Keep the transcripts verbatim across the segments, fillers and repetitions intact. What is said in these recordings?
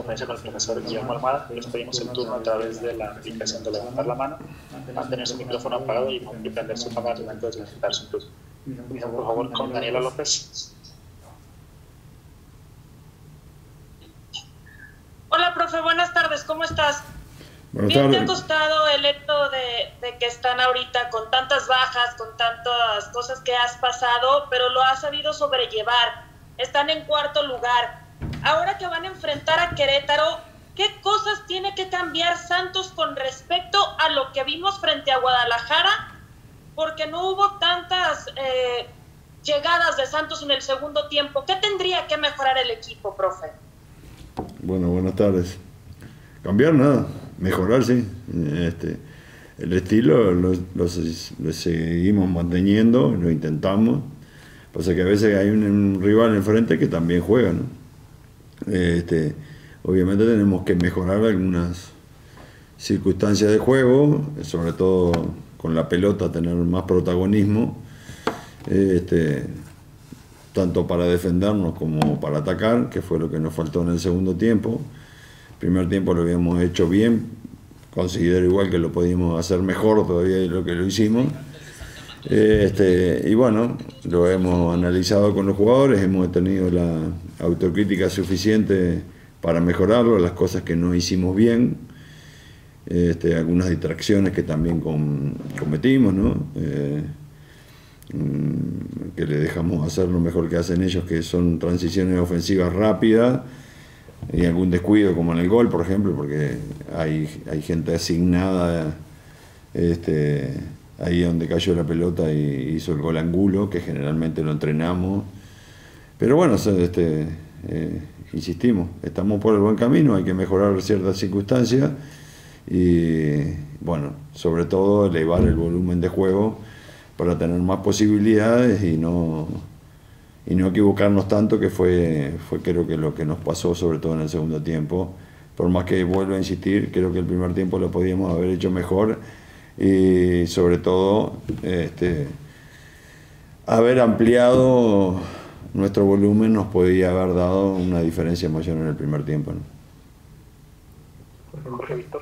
conferencia con el profesor Guillermo Almada. Les pedimos el turno a través de la aplicación de levantar la mano, mantener su micrófono apagado y prender su cámara al momento de solicitar su turno. Iniciamos por favor con Daniela López. Hola, profe, buenas tardes, ¿cómo estás? Buenas Bien tardes. te ha costado el hecho de, de que están ahorita con tantas bajas, con tantas cosas que has pasado, pero lo has sabido sobrellevar. Están en cuarto lugar. Ahora que van a enfrentar a Querétaro, ¿qué cosas tiene que cambiar Santos con respecto a lo que vimos frente a Guadalajara? Porque no hubo tantas eh, llegadas de Santos en el segundo tiempo. ¿Qué tendría que mejorar el equipo, profe? Bueno, buenas tardes. Cambiar nada, mejorar sí. Este, el estilo lo, lo, lo seguimos manteniendo, lo intentamos. Pasa que a veces hay un, un rival enfrente que también juega, ¿no? Este, obviamente tenemos que mejorar algunas circunstancias de juego, sobre todo con la pelota, tener más protagonismo, este, tanto para defendernos como para atacar, que fue lo que nos faltó en el segundo tiempo. El primer tiempo lo habíamos hecho bien, considero igual que lo podíamos hacer mejor todavía de lo que lo hicimos. Este, y bueno, lo hemos analizado con los jugadores, hemos tenido la autocrítica suficiente para mejorarlo, las cosas que no hicimos bien, este, algunas distracciones que también com, cometimos, ¿no? Eh, que le dejamos hacer lo mejor que hacen ellos, que son transiciones ofensivas rápidas, y algún descuido como en el gol, por ejemplo, porque hay, hay gente asignada este, ahí donde cayó la pelota y hizo el gol angulo, que generalmente lo entrenamos. Pero bueno, este, eh, insistimos, estamos por el buen camino, hay que mejorar ciertas circunstancias y, bueno, sobre todo elevar el volumen de juego para tener más posibilidades y no, y no equivocarnos tanto, que fue, fue creo que lo que nos pasó, sobre todo en el segundo tiempo. Por más que vuelvo a insistir, creo que el primer tiempo lo podíamos haber hecho mejor y sobre todo este, haber ampliado nuestro volumen nos podía haber dado una diferencia mayor en el primer tiempo, ¿no? Jorge Víctor.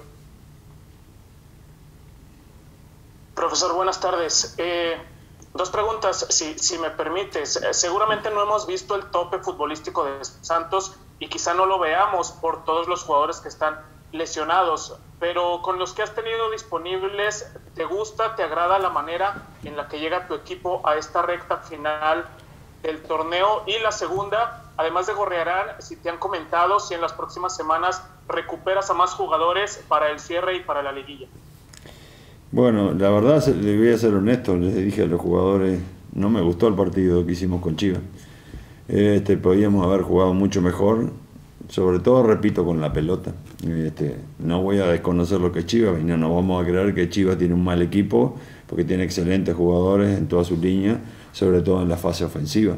Profesor, buenas tardes. Eh, dos preguntas, si, si me permites. Eh, seguramente no hemos visto el tope futbolístico de Santos y quizá no lo veamos por todos los jugadores que están lesionados, pero con los que has tenido disponibles, ¿te gusta, te agrada la manera en la que llega tu equipo a esta recta final del torneo? Y la segunda, además de Gorriarán, si te han comentado si en las próximas semanas recuperas a más jugadores para el cierre y para la liguilla. Bueno, la verdad, le voy a ser honesto, les dije a los jugadores, no me gustó el partido que hicimos con Chivas. Este, podíamos haber jugado mucho mejor, sobre todo, repito, con la pelota. Este, no voy a desconocer lo que es Chivas, y no nos vamos a creer que Chivas tiene un mal equipo, porque tiene excelentes jugadores en toda su línea, sobre todo en la fase ofensiva.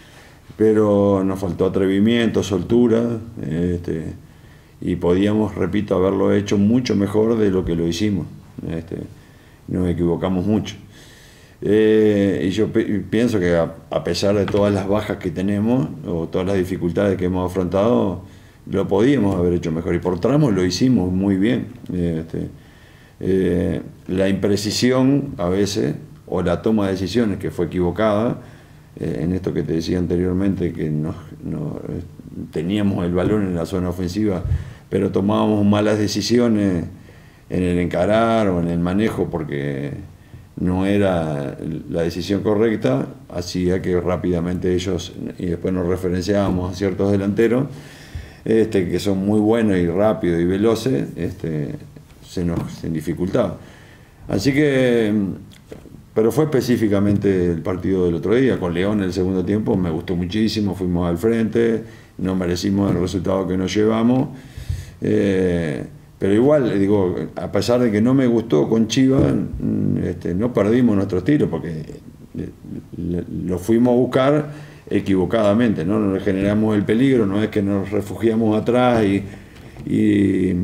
Pero nos faltó atrevimiento, soltura, este, y podíamos, repito, haberlo hecho mucho mejor de lo que lo hicimos. Este, nos equivocamos mucho. Eh, y yo pienso que a, a pesar de todas las bajas que tenemos, o todas las dificultades que hemos afrontado, lo podíamos haber hecho mejor, y por tramos lo hicimos muy bien. Este, eh, la imprecisión a veces, o la toma de decisiones que fue equivocada, eh, en esto que te decía anteriormente, que nos, nos, teníamos el balón en la zona ofensiva, pero tomábamos malas decisiones en el encarar o en el manejo porque no era la decisión correcta, hacía que rápidamente ellos, y después nos referenciábamos a ciertos delanteros este, que son muy buenos y rápidos y veloces, este, se nos se dificultaba. Así que, pero fue específicamente el partido del otro día, con León en el segundo tiempo, me gustó muchísimo, fuimos al frente, no merecimos el resultado que nos llevamos, eh, pero igual, digo, a pesar de que no me gustó con Chivas, este, no perdimos nuestro estilo, porque lo fuimos a buscar equivocadamente, ¿no? Nos generamos el peligro, no es que nos refugiamos atrás y, y,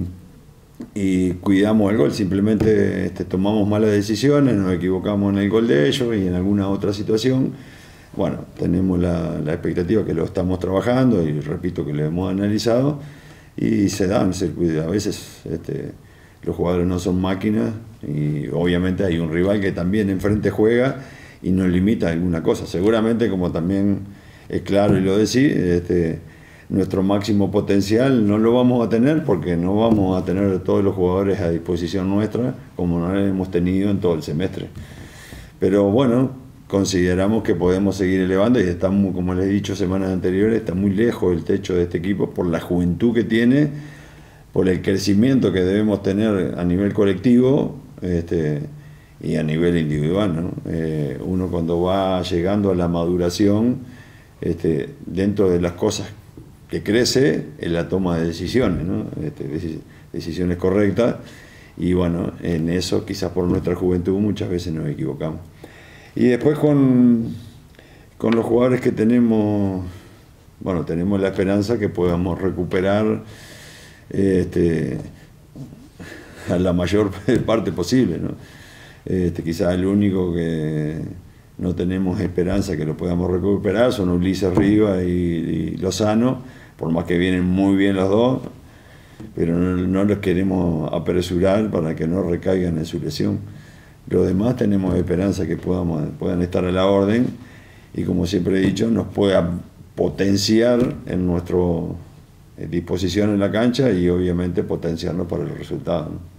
y cuidamos el gol, simplemente este, tomamos malas decisiones, nos equivocamos en el gol de ellos y en alguna otra situación. Bueno, tenemos la, la expectativa que lo estamos trabajando y repito que lo hemos analizado. y se dan circuitos. A veces este, los jugadores no son máquinas y obviamente hay un rival que también enfrente juega y nos limita alguna cosa. Seguramente, como también es claro y lo decís, este, nuestro máximo potencial no lo vamos a tener porque no vamos a tener todos los jugadores a disposición nuestra como no lo hemos tenido en todo el semestre. Pero bueno, consideramos que podemos seguir elevando y estamos, como les he dicho semanas anteriores, está muy lejos el techo de este equipo por la juventud que tiene, por el crecimiento que debemos tener a nivel colectivo este, y a nivel individual, ¿no? Eh, uno cuando va llegando a la maduración, este, dentro de las cosas que crece, es la toma de decisiones, ¿no? Este, decisiones correctas, y bueno, en eso quizás por nuestra juventud muchas veces nos equivocamos. Y después con, con los jugadores que tenemos, bueno, tenemos la esperanza que podamos recuperar este, a la mayor parte posible, ¿no? Este, quizás el único que no tenemos esperanza que lo podamos recuperar son Ulises Rivas y, y Lozano, por más que vienen muy bien los dos, pero no, no los queremos apresurar para que no recaigan en su lesión. Los demás tenemos esperanza que podamos, puedan estar a la orden y, como siempre he dicho, nos pueda potenciar en nuestra disposición en la cancha y obviamente potenciarnos para el resultado, ¿no?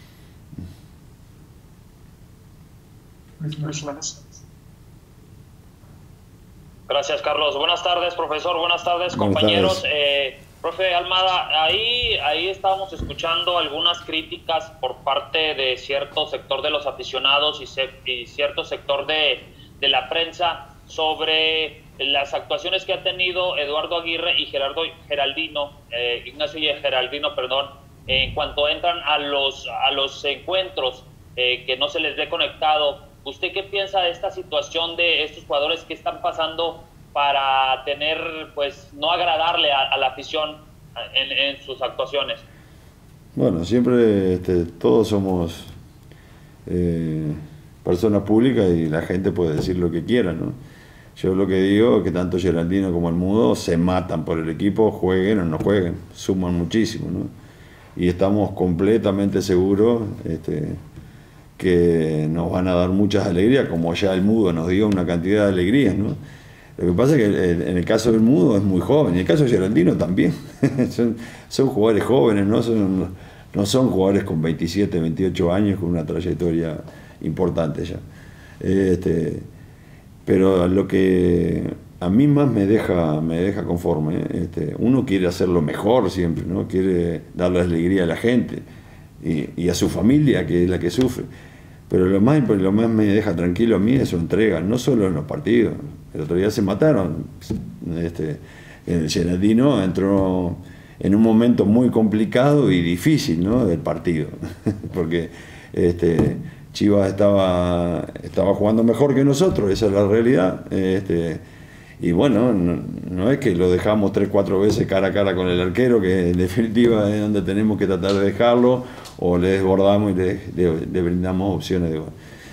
Gracias, Carlos. Buenas tardes, profesor. Buenas tardes, Buenas compañeros. tardes. Eh, profe Almada, ahí, ahí estábamos escuchando algunas críticas por parte de cierto sector de los aficionados y, se, y cierto sector de, de la prensa sobre las actuaciones que ha tenido Eduardo Aguirre y Gerardo Geraldino, eh, Ignacio y Geraldino, perdón, en cuanto entran a los, a los encuentros, eh, que no se les ve conectado. ¿Usted qué piensa de esta situación de estos jugadores que están pasando para tener, pues, no agradarle a, a la afición en, en sus actuaciones? Bueno, siempre este, todos somos eh, personas públicas y la gente puede decir lo que quiera, ¿no? Yo lo que digo es que tanto Geraldino como el Mudo se matan por el equipo, jueguen o no jueguen, suman muchísimo, ¿no? Y estamos completamente seguros este, que nos van a dar muchas alegrías, como ya el Mudo nos dio una cantidad de alegrías, ¿no? Lo que pasa es que en el caso del Mudo es muy joven, y en el caso de Geraldino también. son, son jugadores jóvenes, ¿no? Son, no son jugadores con veintisiete, veintiocho años, con una trayectoria importante ya. Este, pero lo que a mí más me deja, me deja conforme, este, uno quiere hacerlo mejor siempre, ¿no? Quiere darle alegría a la gente y, y a su familia, que es la que sufre. Pero lo más, lo más me deja tranquilo a mí es su entrega, no solo en los partidos. El otro día se mataron. Este, el Geraldino entró en un momento muy complicado y difícil, ¿no? Del partido, porque este, Chivas estaba, estaba jugando mejor que nosotros, esa es la realidad. Este, y bueno, no, no es que lo dejamos tres, cuatro veces cara a cara con el arquero, que en definitiva es donde tenemos que tratar de dejarlo, o le desbordamos y le, le, le brindamos opciones de gol.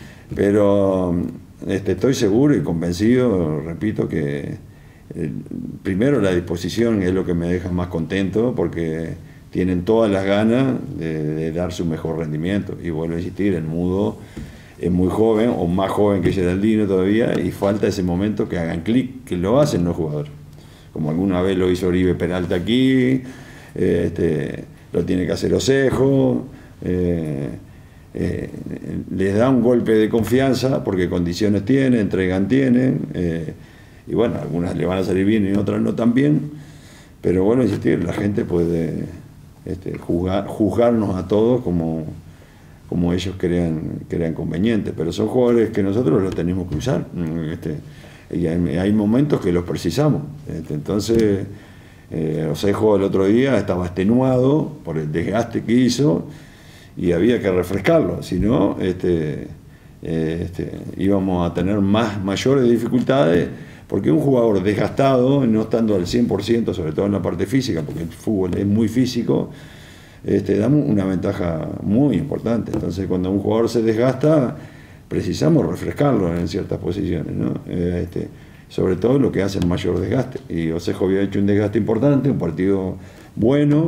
Pero este, estoy seguro y convencido, repito, que eh, primero la disposición es lo que me deja más contento, porque tienen todas las ganas de, de dar su mejor rendimiento. Y vuelvo a insistir, el Mudo es muy joven, o más joven que Geraldino todavía, y falta ese momento que hagan clic, que lo hacen los jugadores. Como alguna vez lo hizo Oribe Peralta aquí, eh, este, lo tiene que hacer Osejo, eh, eh, les da un golpe de confianza, porque condiciones tienen, entregan tienen, eh, y bueno, algunas le van a salir bien y otras no tan bien, pero bueno, insistir, la gente puede este, juzgar, juzgarnos a todos como... como ellos crean, crean conveniente, pero son jugadores que nosotros los tenemos que usar, este, y hay, hay momentos que los precisamos. Este, entonces, eh, Osejo el otro día estaba extenuado por el desgaste que hizo y había que refrescarlo, si no, este, eh, este, íbamos a tener más, mayores dificultades, porque un jugador desgastado, no estando al cien por ciento, sobre todo en la parte física, porque el fútbol es muy físico, Este, damos una ventaja muy importante. Entonces, cuando un jugador se desgasta, precisamos refrescarlo en ciertas posiciones, ¿no? Eh, este, sobre todo lo que hace el mayor desgaste. Y Osejo había hecho un desgaste importante, un partido bueno,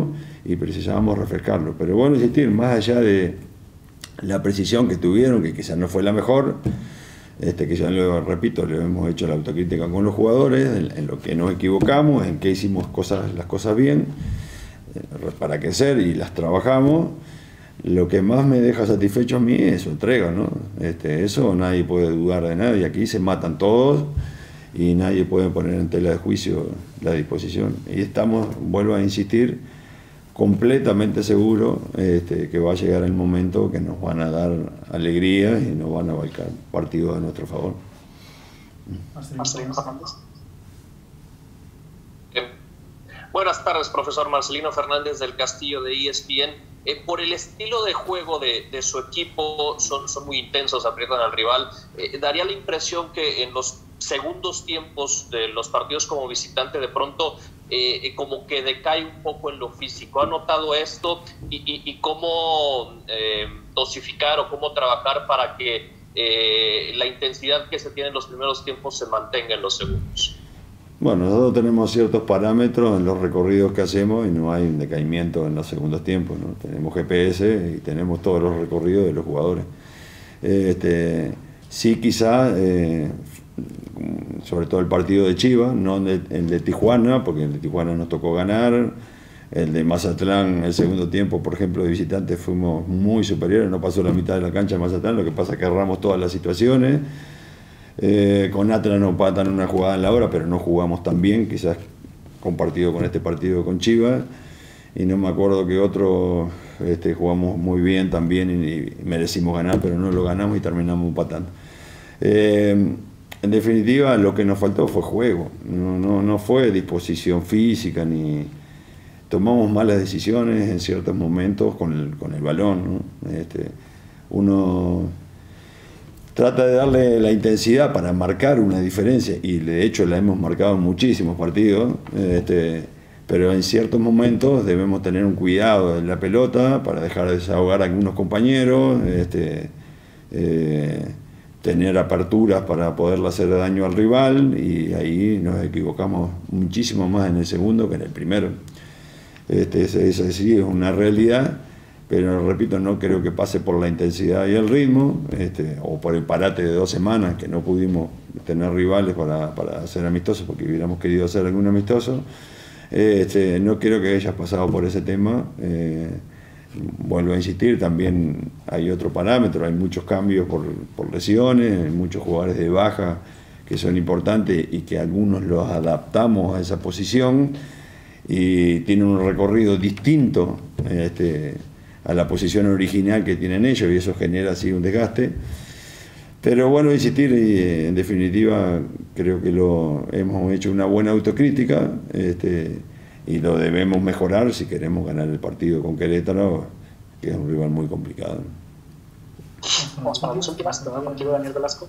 y precisábamos refrescarlo. Pero bueno, insistir, más allá de la precisión que tuvieron, que quizás no fue la mejor, este, que ya lo repito, le hemos hecho la autocrítica con los jugadores, en, en lo que nos equivocamos, en que hicimos cosas, las cosas bien, eh, para crecer y las trabajamos. Lo que más me deja satisfecho a mí es su entrega, ¿no? Este, eso nadie puede dudar de nadie, aquí se matan todos y nadie puede poner en tela de juicio la disposición. Y estamos, vuelvo a insistir, completamente seguro este, que va a llegar el momento que nos van a dar alegría y nos van a volcar partidos a nuestro favor. Marcelino Fernández. Bien. Buenas tardes, profesor Marcelino Fernández del Castillo de E S P N. Eh, por el estilo de juego de, de su equipo, son, son muy intensos, aprietan al rival. Eh, daría la impresión que en los segundos tiempos de los partidos como visitante de pronto eh, como que decae un poco en lo físico. ¿Ha notado esto? Y, y, y cómo eh, dosificar o cómo trabajar para que eh, la intensidad que se tiene en los primeros tiempos se mantenga en los segundos. Bueno, nosotros tenemos ciertos parámetros en los recorridos que hacemos y no hay un decaimiento en los segundos tiempos, ¿no? Tenemos G P S y tenemos todos los recorridos de los jugadores. Este, sí, quizá, eh, sobre todo el partido de Chivas, no el de, el de Tijuana, porque el de Tijuana nos tocó ganar. El de Mazatlán, el segundo tiempo, por ejemplo, de visitantes fuimos muy superiores, no pasó la mitad de la cancha de Mazatlán, lo que pasa es que agarramos todas las situaciones. Eh, con Atlas nos patan una jugada en la hora, pero no jugamos tan bien, quizás compartido con este partido con Chivas, y no me acuerdo que otro este, jugamos muy bien también y, y merecimos ganar, pero no lo ganamos y terminamos empatando. Eh, en definitiva, lo que nos faltó fue juego, no, no, no fue disposición física, ni tomamos malas decisiones en ciertos momentos con el, con el balón, ¿no? Este, uno trata de darle la intensidad para marcar una diferencia, y de hecho la hemos marcado en muchísimos partidos, este, pero en ciertos momentos debemos tener un cuidado en la pelota para dejar desahogar a algunos compañeros, este, eh, tener aperturas para poderle hacer daño al rival, y ahí nos equivocamos muchísimo más en el segundo que en el primero. Este, ese, ese sí es una realidad. Pero repito, no creo que pase por la intensidad y el ritmo, este, o por el parate de dos semanas que no pudimos tener rivales para, para hacer amistosos, porque hubiéramos querido hacer algún amistoso. Este, no creo que hayas pasado por ese tema. Eh, vuelvo a insistir, también hay otro parámetro, hay muchos cambios por, por lesiones, hay muchos jugadores de baja que son importantes y que algunos los adaptamos a esa posición y tienen un recorrido distinto este, a la posición original que tienen ellos, y eso genera así un desgaste. Pero bueno, insistir, y en definitiva creo que lo hemos hecho una buena autocrítica este, y lo debemos mejorar si queremos ganar el partido con Querétaro, que es un rival muy complicado. Vamos para las últimas, tenemos contigo Daniel Velasco.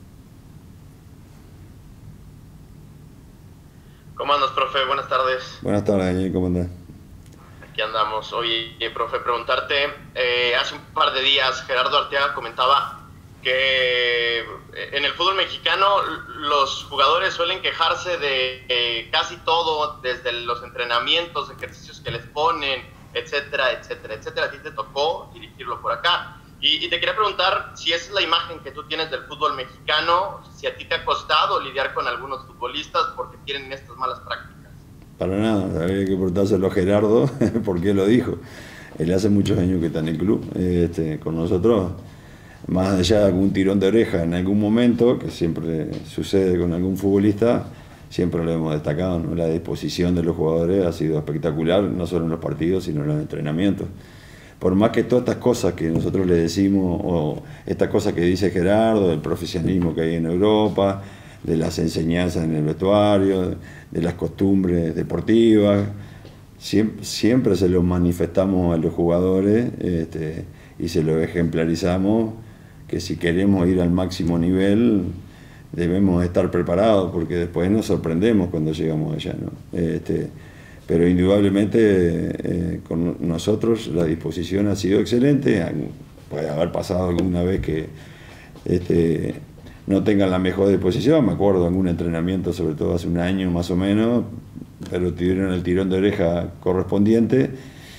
¿Cómo andas, profe? Buenas tardes. Buenas tardes, Daniel, ¿cómo andás? Aquí andamos. Oye, profe, preguntarte, eh, hace un par de días Gerardo Arteaga comentaba que en el fútbol mexicano los jugadores suelen quejarse de eh, casi todo, desde los entrenamientos, ejercicios que les ponen, etcétera, etcétera, etcétera. A ti te tocó dirigirlo por acá. Y, y te quería preguntar si esa es la imagen que tú tienes del fútbol mexicano, si a ti te ha costado lidiar con algunos futbolistas porque tienen estas malas prácticas. Para nada, habría que preguntárselo a Gerardo, porque él lo dijo. Él hace muchos años que está en el club, este, con nosotros, más allá de algún tirón de oreja en algún momento, que siempre sucede con algún futbolista, siempre lo hemos destacado, ¿no? La disposición de los jugadores ha sido espectacular, no solo en los partidos, sino en los entrenamientos. Por más que todas estas cosas que nosotros le decimos, o estas cosas que dice Gerardo, del profesionalismo que hay en Europa, de las enseñanzas en el vestuario, de las costumbres deportivas, siempre, siempre se lo manifestamos a los jugadores este, y se lo ejemplarizamos, que si queremos ir al máximo nivel debemos estar preparados, porque después nos sorprendemos cuando llegamos allá, ¿no? Este, pero indudablemente eh, con nosotros la disposición ha sido excelente. Puede haber pasado alguna vez que este, no tengan la mejor disposición, me acuerdo de algún entrenamiento, sobre todo hace un año más o menos, pero tuvieron el tirón de oreja correspondiente,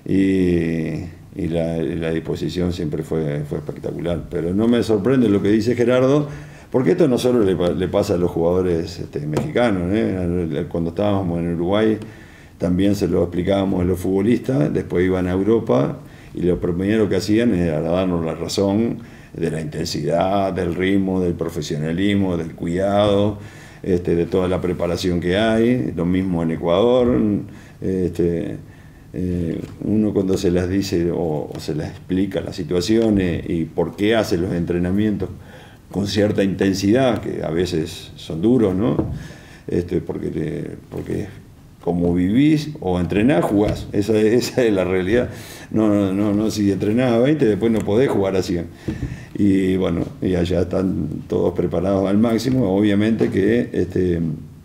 y, y la, la disposición siempre fue, fue espectacular. Pero no me sorprende lo que dice Gerardo, porque esto no solo le, le pasa a los jugadores este, mexicanos, ¿eh? Cuando estábamos en Uruguay también se lo explicábamos a los futbolistas, después iban a Europa y lo primero que hacían era darnos la razón de la intensidad, del ritmo, del profesionalismo, del cuidado, este, de toda la preparación que hay. Lo mismo en Ecuador. Este, eh, uno cuando se las dice o, o se las explica las situaciones y por qué hace los entrenamientos con cierta intensidad, que a veces son duros, ¿no? Este, porque, te, porque como vivís o entrenás, jugás. Esa, esa es la realidad. No, no, no, no, si entrenás a veinte, después no podés jugar a cien. Y bueno, y allá están todos preparados al máximo. Obviamente que este,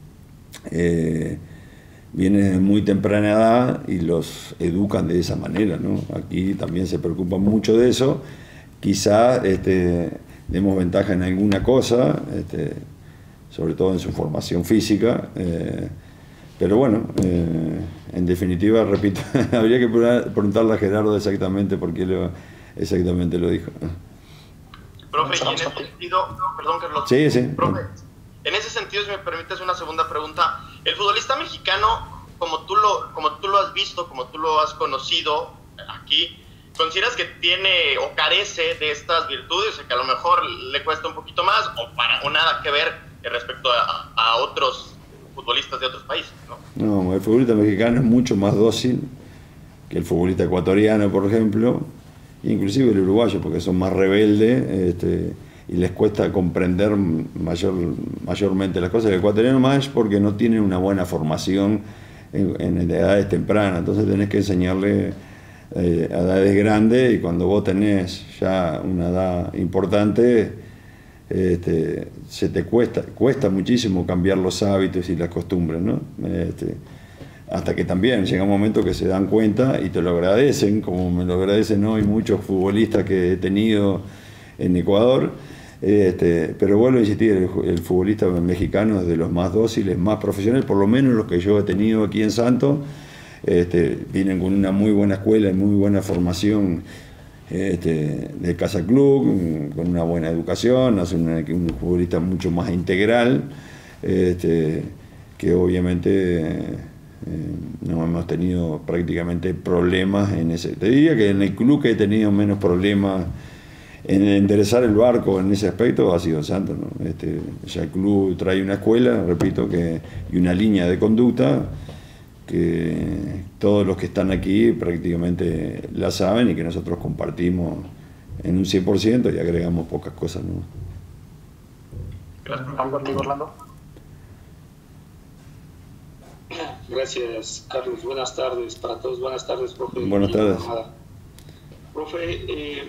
eh, vienen de muy temprana edad y los educan de esa manera, ¿no? Aquí también se preocupan mucho de eso. Quizá este, demos ventaja en alguna cosa, este, sobre todo en su formación física, eh, pero bueno, eh, en definitiva, repito, habría que preguntarle a Gerardo exactamente por qué lo, exactamente lo dijo. Profe, y en ese sentido, perdón Carlos, sí, sí. Profe, en ese sentido, si me permites una segunda pregunta, el futbolista mexicano, como tú lo, como tú lo has visto, como tú lo has conocido aquí, ¿consideras que tiene o carece de estas virtudes, que a lo mejor le cuesta un poquito más o, para, o nada que ver respecto a, a otros futbolistas de otros países, ¿no? No, el futbolista mexicano es mucho más dócil que el futbolista ecuatoriano, por ejemplo, inclusive el uruguayo, porque son más rebeldes este, y les cuesta comprender mayor, mayormente las cosas. El ecuatoriano más porque no tiene una buena formación en, en edades tempranas, entonces tenés que enseñarle eh, a edades grandes, y cuando vos tenés ya una edad importante, este, se te cuesta, cuesta muchísimo cambiar los hábitos y las costumbres, ¿no? Este, hasta que también llega un momento que se dan cuenta y te lo agradecen, como me lo agradecen hoy muchos futbolistas que he tenido en Ecuador. Este, pero vuelvo a insistir, el, el futbolista mexicano es de los más dóciles, más profesionales, por lo menos los que yo he tenido aquí en Santos. Este, vienen con una muy buena escuela y muy buena formación este, de Casa Club, con una buena educación, hacen una, un futbolista mucho más integral, este, que obviamente eh, no hemos tenido prácticamente problemas en ese. Te diría que en el club que he tenido menos problemas en enderezar el barco en ese aspecto ha sido Santos, ¿no? Este, ya el club trae una escuela, repito, que, y una línea de conducta que todos los que están aquí prácticamente la saben y que nosotros compartimos en un cien por ciento y agregamos pocas cosas, ¿no? ¿Algo contigo, Orlando? Gracias, Carlos. Buenas tardes para todos. Buenas tardes, profe. Buenas tardes. Profe, eh,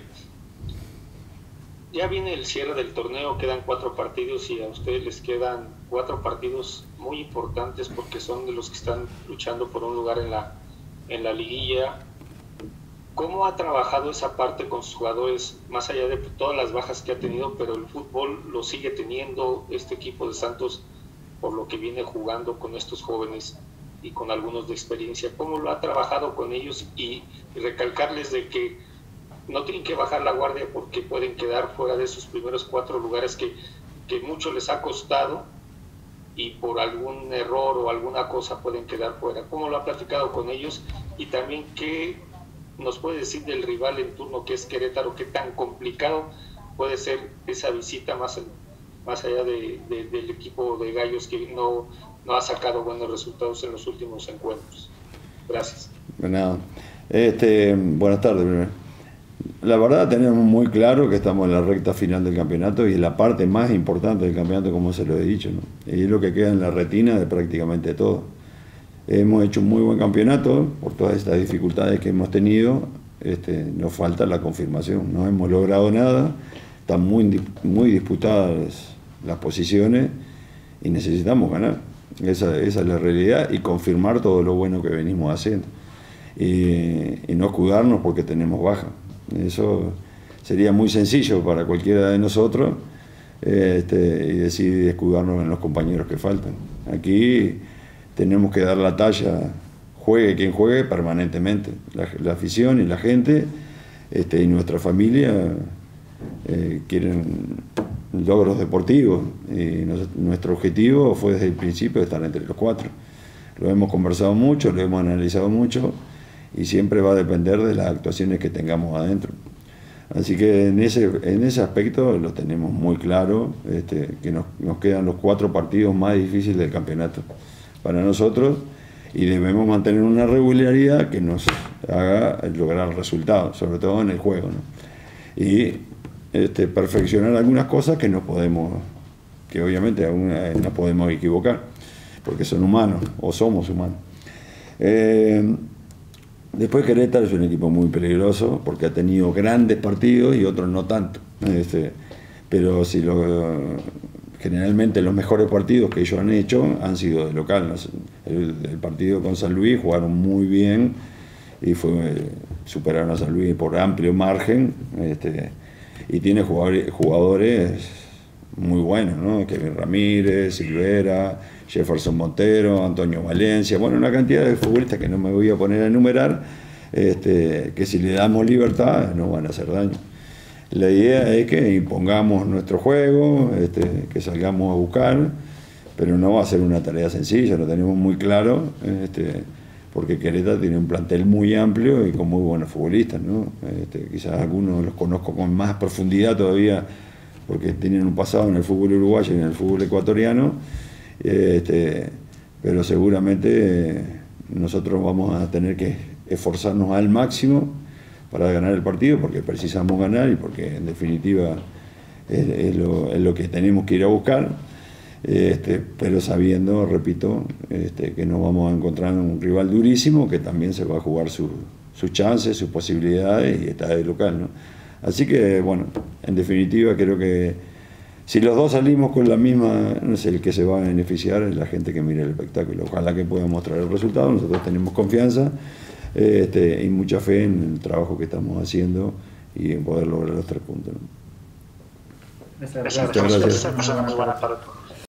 ya viene el cierre del torneo, quedan cuatro partidos y a ustedes les quedan cuatro partidos muy importantes porque son de los que están luchando por un lugar en la, en la liguilla. ¿Cómo ha trabajado esa parte con sus jugadores, más allá de todas las bajas que ha tenido, pero el fútbol lo sigue teniendo este equipo de Santos por lo que viene jugando con estos jóvenes y con algunos de experiencia? ¿Cómo lo ha trabajado con ellos? Y, y recalcarles de que no tienen que bajar la guardia porque pueden quedar fuera de esos primeros cuatro lugares que, que mucho les ha costado y por algún error o alguna cosa pueden quedar fuera. ¿Cómo lo ha platicado con ellos? Y también, ¿qué nos puede decir del rival en turno que es Querétaro? ¿Qué tan complicado puede ser esa visita más, más allá de, de, del equipo de Gallos que no, no ha sacado buenos resultados en los últimos encuentros? Gracias. Bueno, este, buenas tardes primero. La verdad tenemos muy claro que estamos en la recta final del campeonato y en la parte más importante del campeonato, como se lo he dicho, ¿no? Y es lo que queda en la retina de prácticamente todo. Hemos hecho un muy buen campeonato por todas estas dificultades que hemos tenido. Este, nos falta la confirmación, no hemos logrado nada, están muy, muy disputadas las posiciones y necesitamos ganar. Esa, esa es la realidad y confirmar todo lo bueno que venimos haciendo. Y, y no escudarnos porque tenemos baja. Eso sería muy sencillo para cualquiera de nosotros este, y decidir escudarnos en los compañeros que faltan. Aquí tenemos que dar la talla juegue quien juegue permanentemente. La, la afición y la gente este, y nuestra familia eh, quieren logros deportivos y nos, nuestro objetivo fue desde el principio estar entre los cuatro. Lo hemos conversado mucho, lo hemos analizado mucho y siempre va a depender de las actuaciones que tengamos adentro. Así que en ese, en ese aspecto lo tenemos muy claro, este, que nos, nos quedan los cuatro partidos más difíciles del campeonato para nosotros y debemos mantener una regularidad que nos haga lograr resultados, sobre todo en el juego, ¿no? Y este, perfeccionar algunas cosas que no podemos, que obviamente aún nos podemos equivocar, porque son humanos o somos humanos. Eh, Después Querétaro es un equipo muy peligroso porque ha tenido grandes partidos y otros no tanto. Este, pero si lo, generalmente los mejores partidos que ellos han hecho han sido de local. El, el partido con San Luis jugaron muy bien y fue, superaron a San Luis por amplio margen. Este, y tiene jugadores, jugadores muy buenos, ¿no? Kevin Ramírez, Silvera, Jefferson Montero, Antonio Valencia, bueno, una cantidad de futbolistas que no me voy a poner a enumerar, este, que si le damos libertad no van a hacer daño. La idea es que impongamos nuestro juego, este, que salgamos a buscar, pero no va a ser una tarea sencilla, lo tenemos muy claro, este, porque Querétaro tiene un plantel muy amplio y con muy buenos futbolistas, ¿no? Este, quizás algunos los conozco con más profundidad todavía, porque tienen un pasado en el fútbol uruguayo y en el fútbol ecuatoriano, este, pero seguramente nosotros vamos a tener que esforzarnos al máximo para ganar el partido, porque precisamos ganar y porque en definitiva es, es, lo, es lo que tenemos que ir a buscar, este, pero sabiendo, repito, este, que nos vamos a encontrar un rival durísimo que también se va a jugar su, sus chances, sus posibilidades y está de local, ¿no? Así que, bueno, en definitiva creo que si los dos salimos con la misma, no sé, el que se va a beneficiar es la gente que mire el espectáculo. Ojalá que pueda mostrar el resultado, nosotros tenemos confianza este, y mucha fe en el trabajo que estamos haciendo y en poder lograr los tres puntos, ¿no? Muchas gracias. Muchas gracias.